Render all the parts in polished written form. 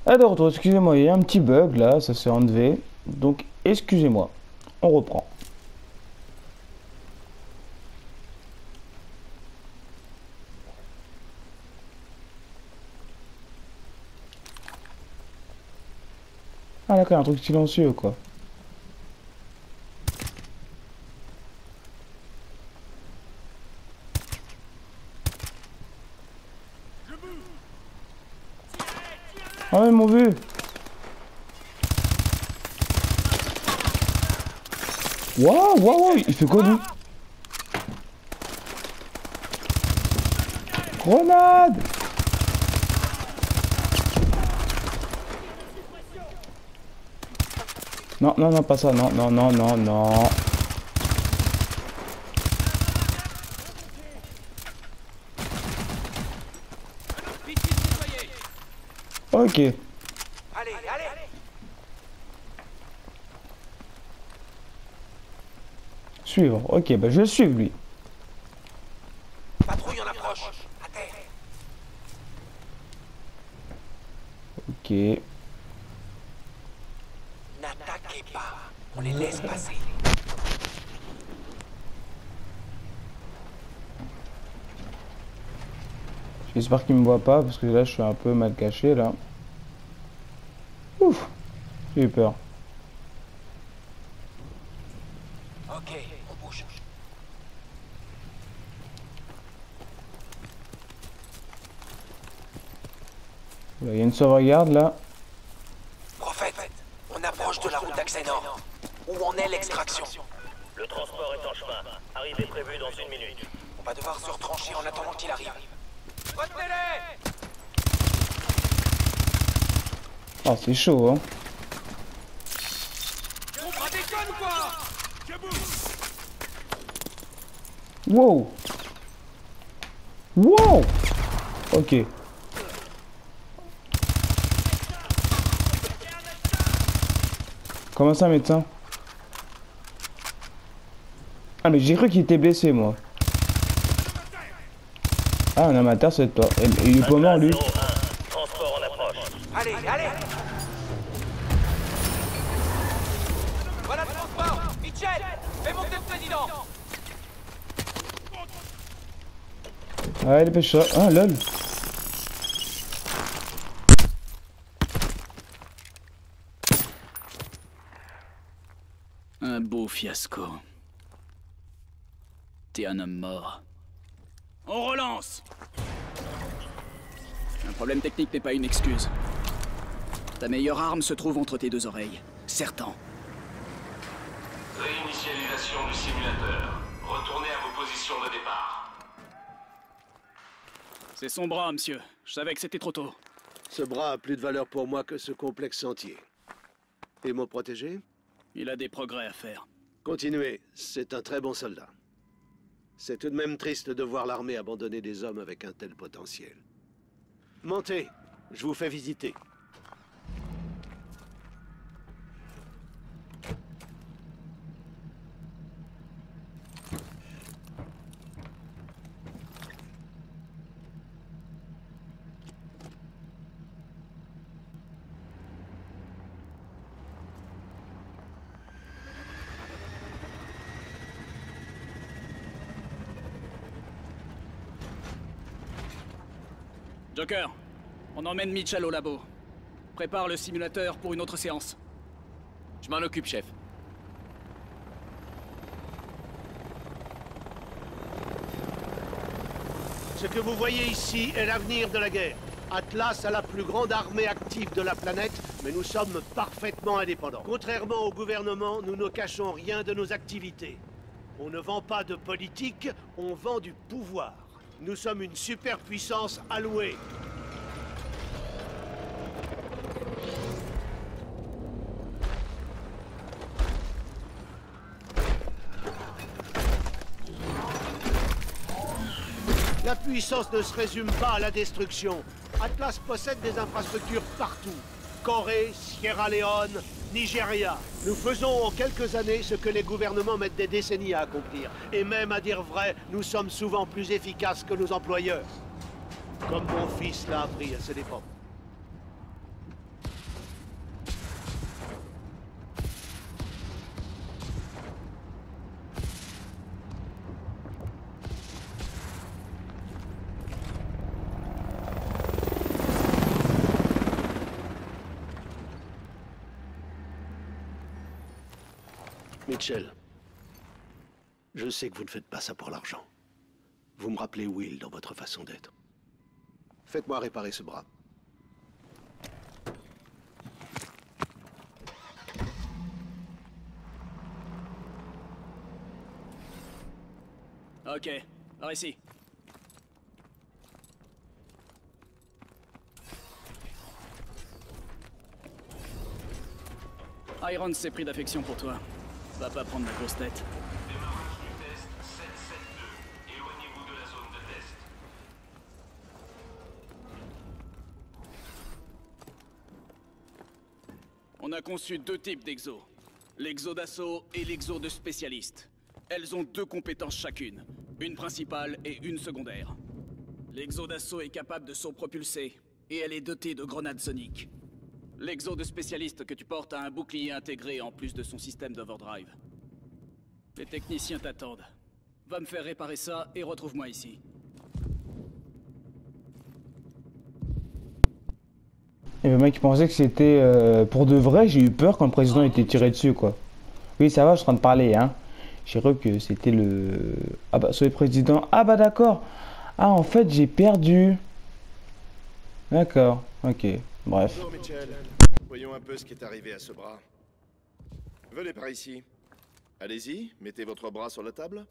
Alors, excusez-moi, il y a un petit bug là, ça s'est enlevé. Donc, excusez-moi. On reprend. Ah, d'accord, un truc silencieux quoi. Ah, ouais, ils m'ont vu. Waouh, waouh, waouh, il fait quoi lui? Grenade! Non, non, non, pas ça, non, non, non, non, non. Ok, Allez, allez! suivre. Ok, bah je vais le suivre lui. Patrouille en approche. À terre. Ok. N'attaquez pas. On les laisse passer. J'espère qu'il me voit pas parce que là je suis un peu mal caché là. Ouf, j'ai eu peur. Ok, on bouge. Il y a une sauvegarde là. Prophète, on approche de la route d'accès nord. Où en est l'extraction? Le transport est en chemin. Arrivée prévue dans 1 minute. On va devoir se retrancher en attendant qu'il arrive. Retenez-les! Ah, c'est chaud hein. On déconne ou quoi? Wow. Wow. Ok. Comment ça médecin? Ah mais j'ai cru qu'il était blessé moi. Ah un amateur c'est toi. Et il est pas mort lui. 01, transport en approche. Allez, allez! Voilà le transport! Mitchell! Fais monter le président! Ah il est pêcheur. Ah lol. Un beau fiasco. T'es un homme mort. On relance! Un problème technique n'est pas une excuse. Ta meilleure arme se trouve entre tes deux oreilles. Certain. Réinitialisation du simulateur. Retournez à vos positions de départ. C'est son bras, monsieur. Je savais que c'était trop tôt. Ce bras a plus de valeur pour moi que ce complexe entier. Et mon protégé? Il a des progrès à faire. Continuez, c'est un très bon soldat. C'est tout de même triste de voir l'armée abandonner des hommes avec un tel potentiel. Montez, je vous fais visiter. Joker, on emmène Mitchell au labo. Prépare le simulateur pour une autre séance. Je m'en occupe, chef. Ce que vous voyez ici est l'avenir de la guerre. Atlas a la plus grande armée active de la planète, mais nous sommes parfaitement indépendants. Contrairement au gouvernement, nous ne cachons rien de nos activités. On ne vend pas de politique, on vend du pouvoir. Nous sommes une superpuissance allouée. La puissance ne se résume pas à la destruction. Atlas possède des infrastructures partout. Corée, Sierra Leone, Nigeria. Nous faisons en quelques années ce que les gouvernements mettent des décennies à accomplir. Et même, à dire vrai, nous sommes souvent plus efficaces que nos employeurs. Comme mon fils l'a appris à ses dépens. Mitchell, je sais que vous ne faites pas ça pour l'argent. Vous me rappelez Will dans votre façon d'être. Faites-moi réparer ce bras. Ok, par ici. Iron s'est pris d'affection pour toi. Va pas prendre la grosse tête. Démarrage du test 772. Éloignez-vous de la zone de test. On a conçu deux types d'exos. L'exo d'assaut et l'exo de spécialiste. Elles ont deux compétences chacune. Une principale et une secondaire. L'exo d'assaut est capable de saut propulsé. Et elle est dotée de grenades soniques. L'exo de spécialiste que tu portes a un bouclier intégré en plus de son système d'overdrive. Les techniciens t'attendent. Va me faire réparer ça et retrouve-moi ici. Et le mec pensait que c'était pour de vrai. J'ai eu peur quand le président était tiré dessus, quoi. Oui, ça va, je suis en train de parler, hein. J'ai cru que c'était le... Ah bah, sur le président. Ah bah d'accord. Ah, en fait, j'ai perdu. D'accord, ok. Bref. Bonjour Mitchell. Voyons un peu ce qui est arrivé à ce bras. Venez par ici. Allez-y, mettez votre bras sur la table.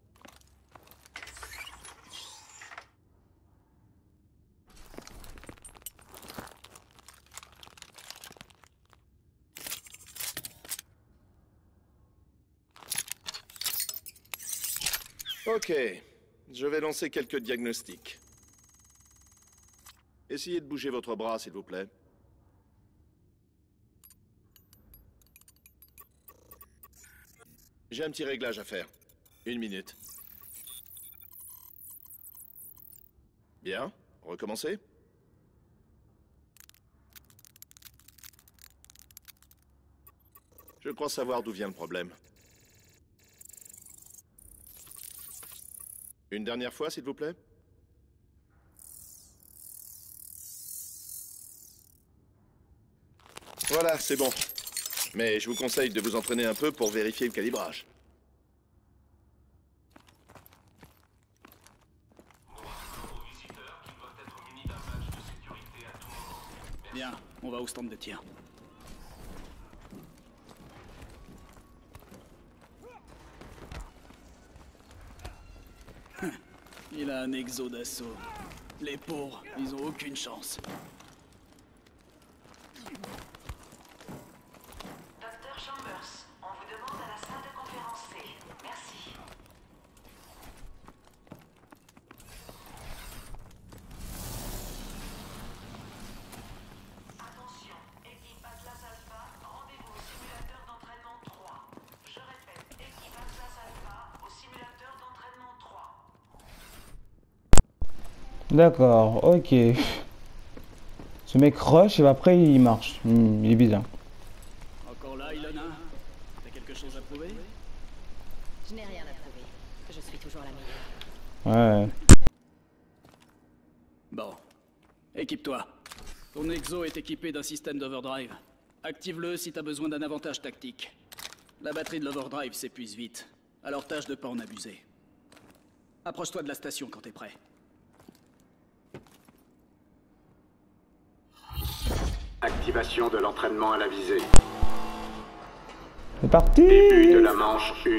Ok, je vais lancer quelques diagnostics. Essayez de bouger votre bras, s'il vous plaît. J'ai un petit réglage à faire. 1 minute. Bien, recommencez. Je crois savoir d'où vient le problème. Une dernière fois, s'il vous plaît. Voilà, c'est bon. Mais je vous conseille de vous entraîner un peu pour vérifier le calibrage. Bien, on va au stand de tir. Il a un exo d'assaut. Les pauvres, ils ont aucune chance. Docteur Chambers, on vous demande à la salle de conférence C. Merci. Attention, équipe Atlas Alpha, rendez-vous au simulateur d'entraînement 3. Je répète, équipe Atlas Alpha au simulateur d'entraînement 3. D'accord, ok. Ce mec rush et après il marche. Il est bizarre. Encore là, Ilona? T'as quelque chose à prouver? Je n'ai rien à prouver. Je suis toujours la meilleure. Ouais. Bon. Équipe-toi. Ton exo est équipé d'un système d'overdrive. Active-le si t'as besoin d'un avantage tactique. La batterie de l'overdrive s'épuise vite, alors tâche de pas en abuser. Approche-toi de la station quand t'es prêt. Activation de l'entraînement à la visée. C'est parti. Début de la manche 1.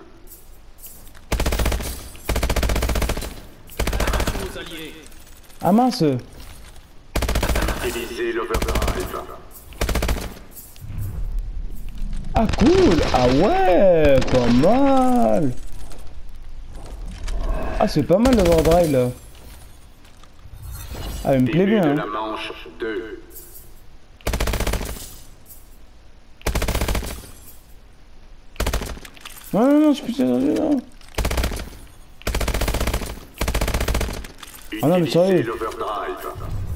Nos alliés. Ah mince. Utilisez l'overdrive. Ah cool. Ah ouais, pas mal. Ah c'est pas mal l'overdrive là. Ah il me plaît Début bien. de la Hein. manche 2. Non non non, je suis plus non. Ah non mais sérieux. Utilisez l'overdrive.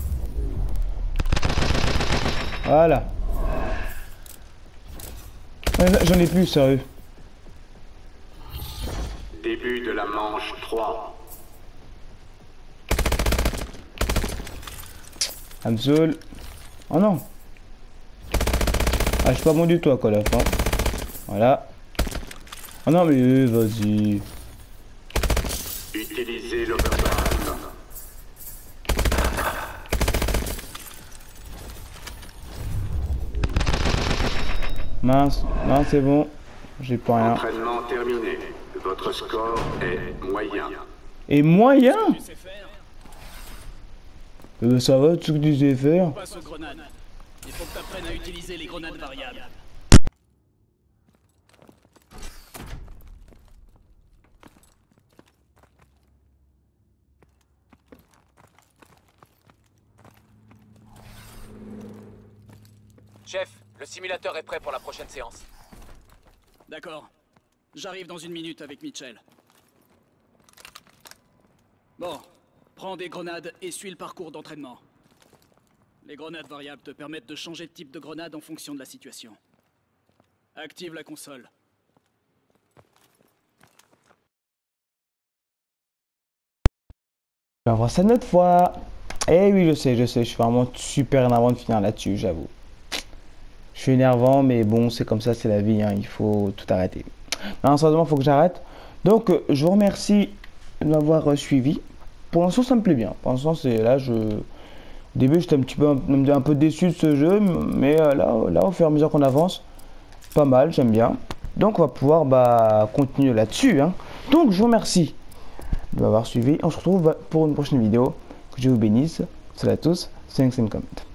Voilà. J'en ai plus sérieux. Début de la manche 3. Absol. Oh non. Ah je suis pas bon du tout à quoi la fin. Voilà. Oh non mais vas-y. Utilisez l'overdrive. Mince, non c'est bon. J'ai pas rien. Entraînement terminé. Votre score est moyen. Et moyen? Tu sais faire? Ça va tout ce que tu sais faire? Passe aux grenades. Il faut que tu apprennes à utiliser les grenades variables. Chef, le simulateur est prêt pour la prochaine séance. D'accord. J'arrive dans 1 minute avec Mitchell. Bon, prends des grenades et suis le parcours d'entraînement. Les grenades variables te permettent de changer de type de grenade en fonction de la situation. Active la console. On va voir ça une autre fois. Eh oui, je sais, je suis vraiment super énervant de finir là-dessus, j'avoue. Je suis énervant, mais bon, c'est comme ça, c'est la vie, hein, il faut tout arrêter. Non, sérieusement, il faut que j'arrête. Donc, je vous remercie de m'avoir suivi. Pour l'instant, ça me plaît bien. Pour l'instant, c'est là, au début, j'étais un peu déçu de ce jeu, mais là, au fur et à mesure qu'on avance, pas mal, j'aime bien. Donc, on va pouvoir continuer là-dessus, hein. Donc, je vous remercie de m'avoir suivi. On se retrouve pour une prochaine vidéo. Que Dieu vous bénisse. Salut à tous. 5 comment.